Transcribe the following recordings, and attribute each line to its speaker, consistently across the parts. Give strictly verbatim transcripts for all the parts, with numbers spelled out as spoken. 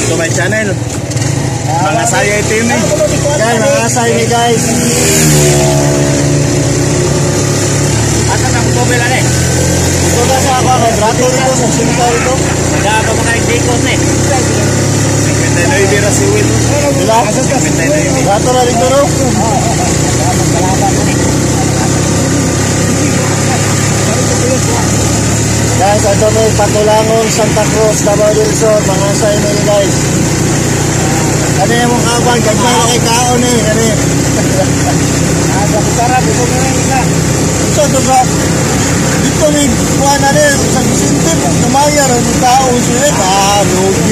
Speaker 1: to my channel. Mga saya ito yun eh.
Speaker 2: Guys, mga saya ni guys.
Speaker 3: Asa na ko bela ni?
Speaker 2: Ito na sa ako, rato dito sa sinta ito.
Speaker 3: Ada pa mga ikot ni.
Speaker 1: Pwede na ibira si Will.
Speaker 2: Rato na dito no? Guys, ito may Patulangon, Santa Cruz, Davao del Sur, mga saya ni guys. Kani mo kawan, gagmay na kay kaon eh, kani.
Speaker 3: Ada sarap ito na ina.
Speaker 2: Ito to ba? Dito ni kuha na rin, sa sintip, namaya rin yung kaon sila. Ah, lugi.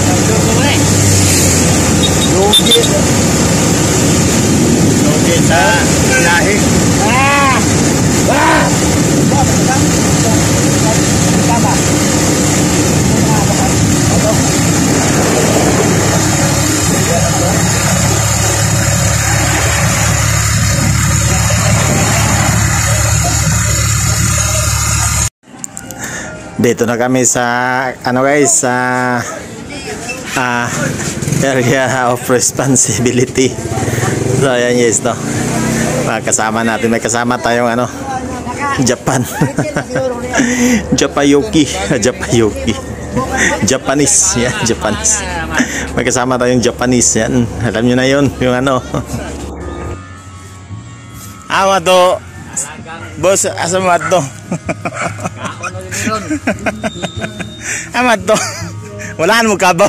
Speaker 2: Lugi.
Speaker 1: Lugi sa lahi.
Speaker 3: Ah! Ah!
Speaker 1: Dito na kami sa ano guys, sa uh, area of responsibility. So ayan guys, no. Kasama natin, may kasama tayong ano, Japan. Japayuki, Japayuki. Japanese, yan, Japanese. May kasama tayong Japanese, yan. Alam nyo na yun, yung ano. Awa to. Boss, asa mo ato? Amat to. Wala mo kabaw.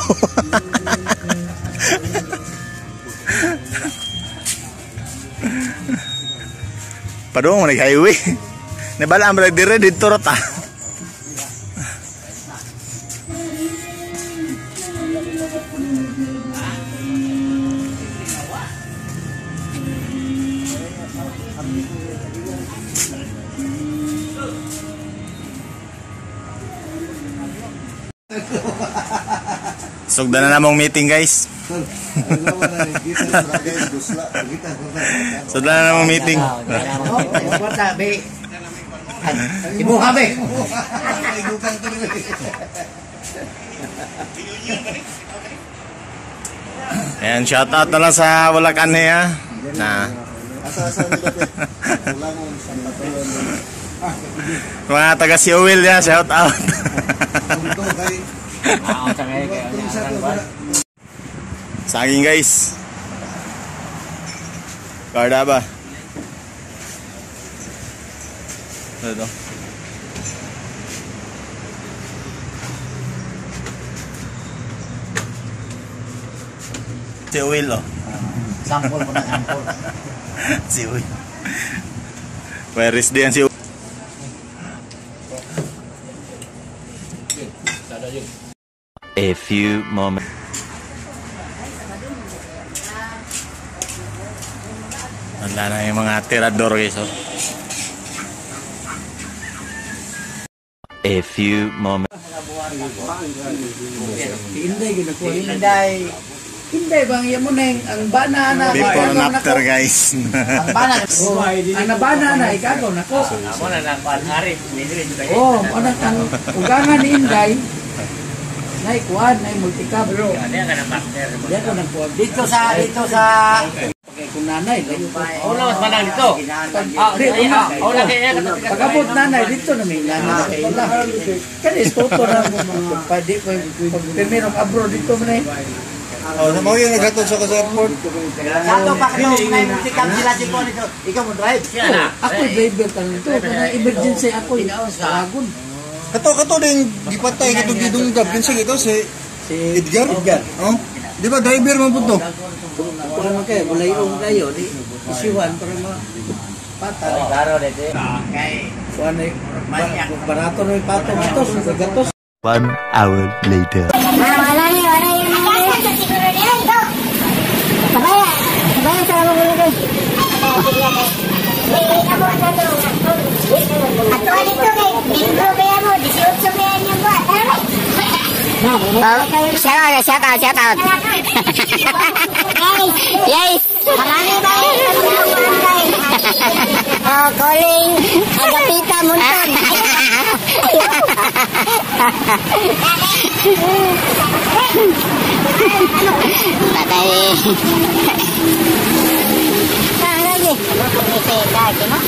Speaker 1: Padung mo nag-highway. Nabala ang balag dire dito rata. Sugda na namang meeting guys. Sugda na namang meeting.
Speaker 3: Ibu habe.
Speaker 1: Ayan, shout out na lang sa Bulacan niya. Na. Mga taga Siowil ya, shout out. Saging guys. Karda ba? Ito. Si Will oh.
Speaker 3: Sampol mo na sampol.
Speaker 1: Si Will. Where is the si Will?
Speaker 4: A few moments.
Speaker 1: Wala na yung mga tirador guys oh.
Speaker 4: A few moments.
Speaker 3: Inday gina ko inday. Inday bang yamo neng ang banana
Speaker 1: Before and after guys.
Speaker 3: Ang banana. Ang nabana na ikaw nako. Amo na lang pan hari. Oh, ano ang ugangan ni Inday. Nay kuan, nay multicab bro. Ano ka na partner? Diyan ko nang kuan. Dito sa dito sa okay kung nanay layo pa. Oh, lawas pa lang dito. Ah, dito. Oh, laki ya pagabot nanay dito na may nanay kay ila. Kani toto na mga padi pa primero abroad dito man eh.
Speaker 2: Oh, sa mga yung naghatod sa sa airport.
Speaker 3: Sato pa kayo may multicab sila dito nito. Ikaw mo drive. Ako driver ka nito. Kana emergency ako sa Agon.
Speaker 2: Kato kato ding gipatay kato gidunggab kinsa ito si
Speaker 3: Si
Speaker 2: Edgar.
Speaker 3: Edgar.
Speaker 2: Oh. Di ba driver man pud to?
Speaker 3: Para man kay bulayong kayo di isiwan para ma patay. Claro dete. Kay kuan ay barato na patong atos gatos.
Speaker 4: One hour later.
Speaker 5: Wala ni wala ni. Siguro niya ito. Sabaya. Sabaya sa mga gulo. Ato dito kay Bingo kaya mo eighteen kaya niyo ba? Shout out, shout out, shout out. Guys, marami ba oh, calling Agapita Munton. kay... Ah, lagi. Isi kaki mo.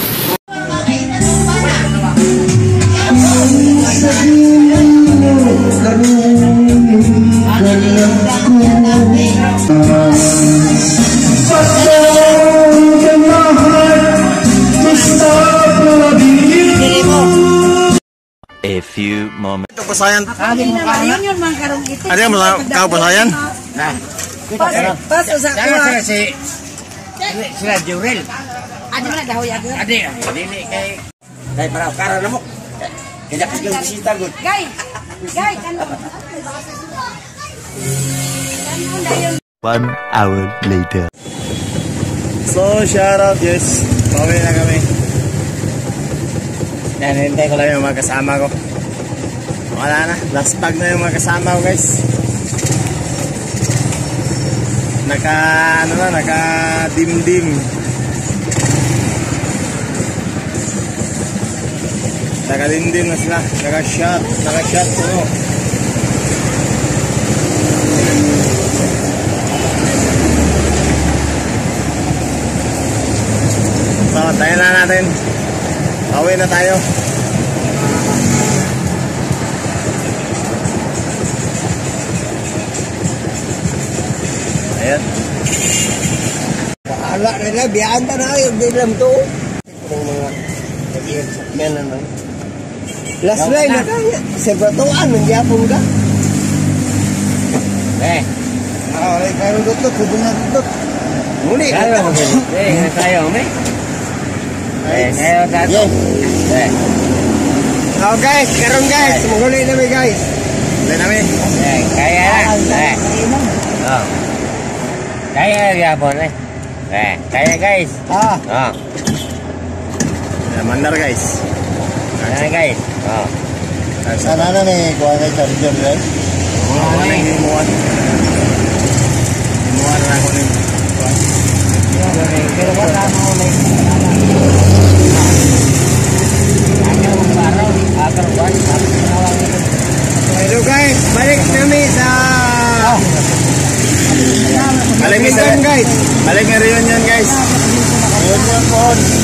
Speaker 4: A few moments.
Speaker 1: Ito pasayan.
Speaker 3: Agi mo ka na.
Speaker 6: Yun man karong ito.
Speaker 1: Ano yung masa- kau pasayan?
Speaker 6: Pas usa ko.
Speaker 3: Sana si sila Jurel.
Speaker 6: Adi man dahoy ako.
Speaker 3: Adi, dili kay kay para kara na mo. Kaya kasi yung bisita gud.
Speaker 6: Gay. Gay kan.
Speaker 4: One hour later.
Speaker 1: So, shout out guys. Pauwi na kami. Yan, hintay ko lang yung mga kasama ko. Wala na. Last bag na yung mga kasama ko guys. Naka, ano na, naka dim-dim. Naka dim-dim na sila. Naka shot. Naka shot puno. So, tayo na natin. Pauwi na tayo. Ayan.
Speaker 2: Ala na na, biyaan ta na kayo, di lang to. Itong mga kaiyan sa kyan na nang. Last line na kaya, sebratuan, nangyapon ka.
Speaker 3: Eh,
Speaker 2: Ah, wala kayo dutot, kubo na dutot. Muli,
Speaker 3: kayo mo gani. Eh, kayo mo. Eh, kayo tato. Eh,
Speaker 2: Oh guys, karon guys, muli na mi guys.
Speaker 1: Ulit namin.
Speaker 3: eh, kaya na. Eh. Oh. Kaya yapon eh. Eh, kaya guys.
Speaker 2: Ah,
Speaker 3: Oh.
Speaker 1: Ayan, mandar guys.
Speaker 3: Kaya guys. Oh.
Speaker 2: sana na ni kuha kay charger guys.
Speaker 1: Wala na yung himuan. Himuan na ako ng
Speaker 3: Pero wala mo ulit. Ano ang araw? Agar buwan.
Speaker 2: Hello guys, balik kami sa
Speaker 1: Balik sa
Speaker 2: Reunion, guys.
Speaker 1: Balik ng reunion guys.
Speaker 2: Reunion po.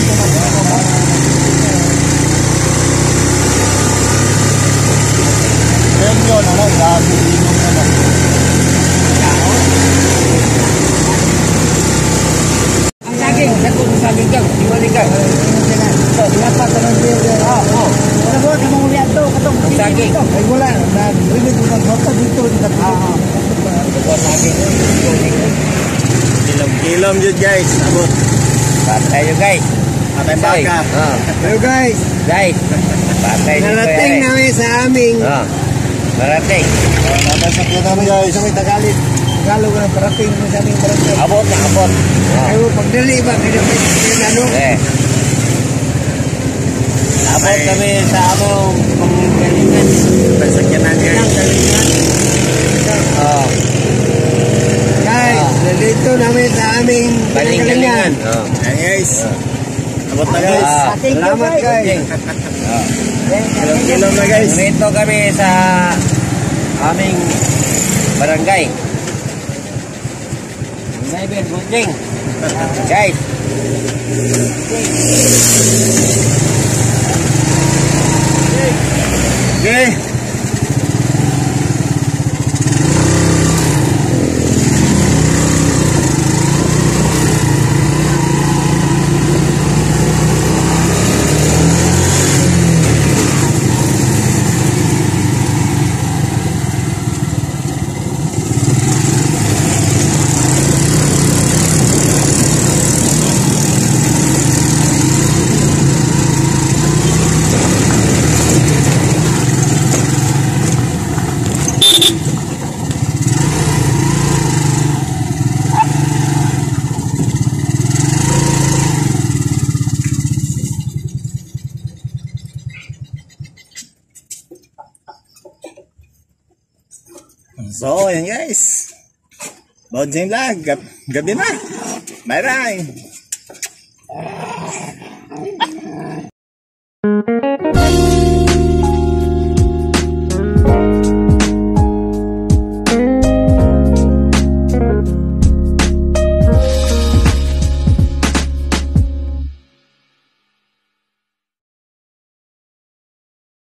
Speaker 2: Reunion, ano, gabi inom na lang.
Speaker 3: Ang saging, satu saging kang, diwaling kang. So, dapat tanong dia. Oh, oh.
Speaker 6: Ano ba ka mong ulian to katong
Speaker 3: Ang saging.
Speaker 2: Ay wala, nag-rinig mo ng hotel dito.
Speaker 3: Ah, ito saging.
Speaker 1: Kilom-kilom yun guys. Abot.
Speaker 3: Patay nyo guys.
Speaker 1: Patay baka.
Speaker 3: Oh,
Speaker 2: Hello guys,
Speaker 3: guys. Patay nyo
Speaker 2: narating namin sa aming
Speaker 3: Oh, marating.
Speaker 2: napasakyan namin guys sa may Tagalog. Tagalog na parating namin sa aming barangay.
Speaker 3: Abot na abot. Oh,
Speaker 2: Ay, pagdali ba, kaya may ano?
Speaker 3: eh. Abot kami sa among panggalingan.
Speaker 1: Pasakyanan guys.
Speaker 3: Oh,
Speaker 2: Guys, nandito namin sa aming
Speaker 3: balinggalingan.
Speaker 2: pinanggalingan.
Speaker 3: Oh.
Speaker 1: Ayan guys. Abot na guys.
Speaker 3: Ah,
Speaker 2: Salamat guys.
Speaker 3: oh.
Speaker 1: Kilom-kilom na guys.
Speaker 3: Dito kami sa aming barangay. Neighbor Bunting. Guys.
Speaker 1: Okay. So, yan guys. Bouncing vlog. Gab gabi na. Bye-bye.
Speaker 5: Thank